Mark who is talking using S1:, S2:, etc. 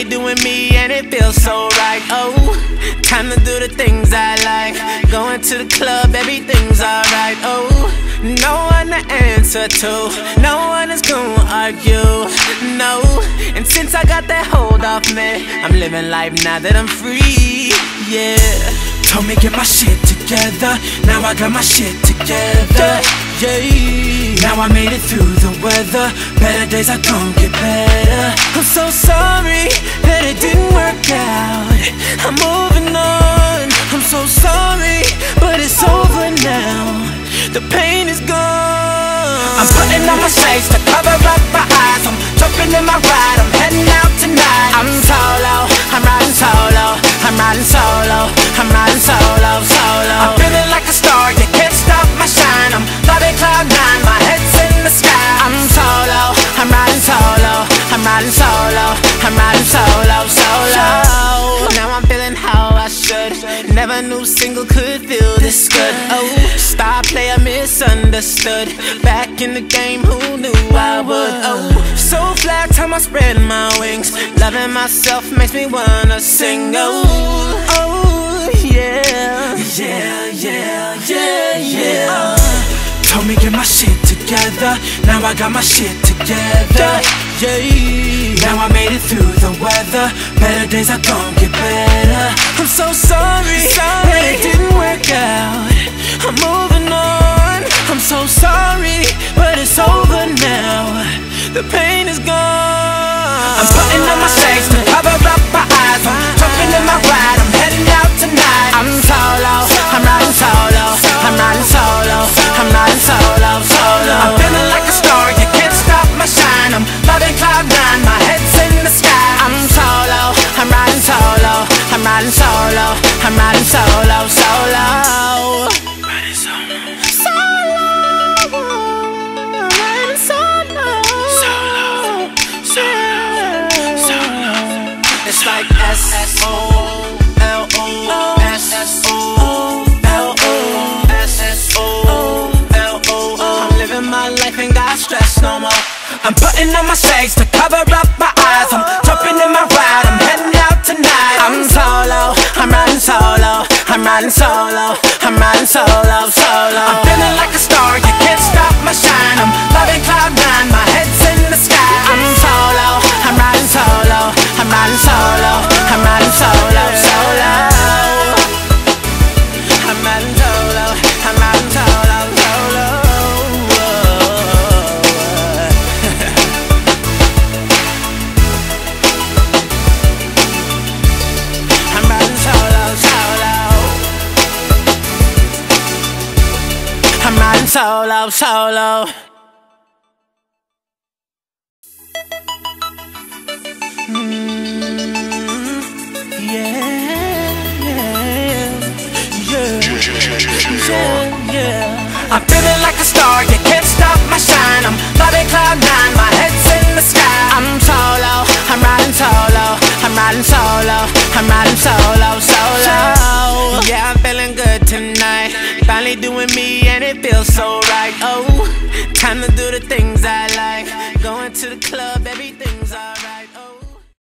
S1: Finally doing me and it feels so right. Oh, time to do the things I like. Going to the club, everything's alright. Oh, no one to answer to, no one is gonna argue, no. And since I got that hold off me, I'm living life now that I'm free, yeah.
S2: Told me get my shit together, now I got my shit together, yeah. Now I made it through the weather, better days are gon' get better.
S1: I'm so sorry that it didn't work out, I'm moving on. I'm so sorry, but it's over now, the pain is gone.
S2: I'm putting on my shades to cover up my eyes, I'm jumping in my ride, I'm heading out tonight.
S1: I'm solo, I'm riding solo, I'm riding solo, I'm riding solo, solo.
S2: I'm feeling like a star, you can't stop my shine. I'm flying cloud nine, my head's in the sky.
S1: I'm solo, I'm riding solo, I'm riding solo, I'm riding solo, solo. Now I'm feeling how I should. Never knew single could feel this good. Oh, star player misunderstood. Back in the game, who knew I would? Oh, so flat, time I spread my wings. Loving myself makes me wanna sing. Oh, oh, yeah,
S2: yeah, yeah, yeah, yeah. Told me get my shit together, now I got my shit together, yeah. Now I made it through the weather, better days are gon' get better.
S1: I'm so sorry that it didn't work out, I'm moving on. I'm so sorry, but it's over now, the pain is gone.
S2: I'm putting on my shades to cover up my eyes, I'm jumping in my ride, I'm heading out tonight.
S1: I'm solo, I'm riding solo, I'm riding solo, I'm riding solo, solo.
S2: I'm feeling like a star, you can't stop my shine. I'm flying cloud nine, my head's in the sky.
S1: I'm solo, I'm riding solo, I'm riding solo, I'm riding solo, solo.
S2: Riding solo,
S1: solo, I'm riding solo, solo,
S2: solo, solo.
S1: It's like S-S-O-L-O, S-S-O-L-O, S-S-O-L-O. I'm living my life, ain't got stress no more.
S2: I'm putting on my shades to cover up my eyes, I'm jumping in my ride, I'm heading out tonight.
S1: I'm solo, I'm riding solo, I'm riding solo, I'm riding solo, solo.
S2: I'm feeling like a star, you can't stop my shine. I'm flying cloud nine, my head's in the sky.
S1: I'm solo, I'm riding solo, I'm riding solo, I'm riding solo, solo. I'm riding solo, I'm riding solo, solo. I'm riding solo, solo. I'm riding solo, solo.
S2: I'm feeling like a star, you can't stop my shine. I'm flying cloud nine, my head's in the sky.
S1: I'm solo, I'm riding solo, I'm riding solo, I'm riding solo, solo. Yeah, I'm feeling good tonight. Finally doing me and it feels so right. Oh, time to do the things I like. Going to the club, everything's alright. Oh.